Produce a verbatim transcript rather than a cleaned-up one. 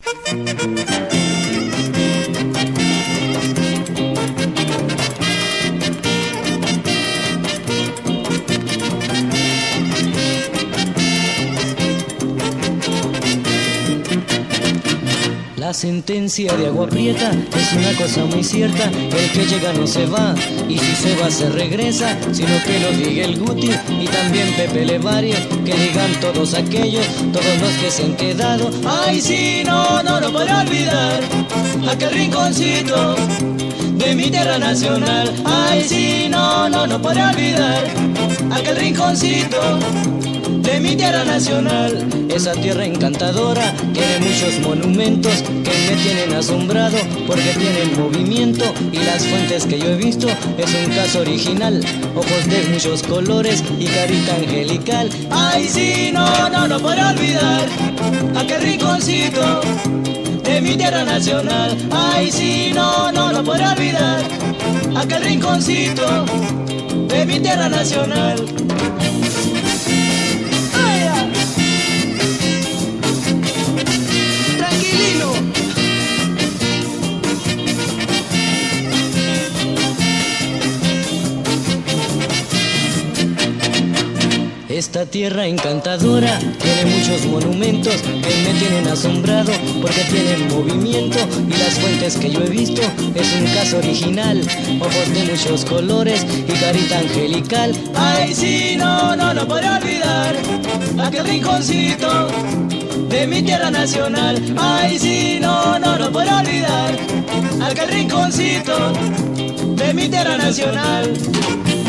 La sentencia de Agua Prieta es una cosa muy cierta, el que llega no se va, y si se va se regresa, sino que lo diga el Guti y también Pepe Levario, que digan todos aquellos, todos los que se han quedado. Ay sí, no, no, no podré olvidar aquel rinconcito de mi tierra nacional. Ay sí, no, no, no podré olvidar aquel rinconcito de mi tierra nacional. Esa tierra encantadora tiene muchos monumentos que me tienen asombrado porque tienen movimiento, y las fuentes que yo he visto es un caso original, ojos de muchos colores y carita angelical. Ay sí, no, no, no podré olvidar aquel rinconcito de mi tierra nacional. Ay sí, no, no, no podré olvidar aquel rinconcito de mi tierra nacional. Esta tierra encantadora tiene muchos monumentos que me tienen asombrado porque tienen movimiento, y las fuentes que yo he visto es un caso original, ojos de muchos colores y carita angelical. Ay sí, no, no, no podré olvidar aquel rinconcito de mi tierra nacional. Ay sí, no, no, no podré olvidar aquel rinconcito de mi tierra nacional.